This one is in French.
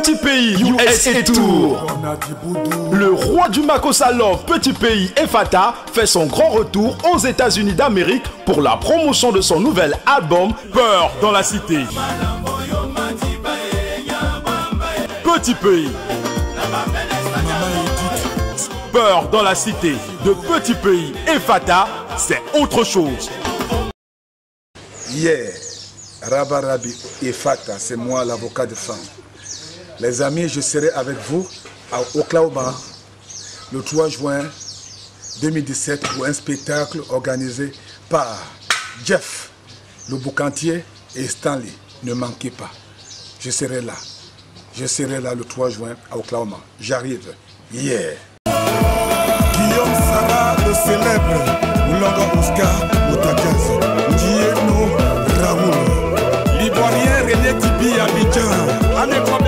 Petit Pays USA Tour. Le roi du Makossa Love Petit Pays Efata fait son grand retour aux États-Unis d'Amérique pour la promotion de son nouvel album Peur dans la Cité. Petit Pays. Peur dans la Cité de Petit Pays Efata, c'est autre chose. Yeah, Rabarabi Efata, c'est moi l'avocat de femmes. Les amis, je serai avec vous à Oklahoma le 3 juin 2017 pour un spectacle organisé par Jeff, le boucantier, et Stanley. Ne manquez pas, je serai là. Je serai là le 3 juin à Oklahoma. J'arrive. Yeah. Guillaume Sarah, le célèbre, Moulanga Oscar, Moutakazi, Dieno Raoul, l'Ivoirien René Tibi Abidjan,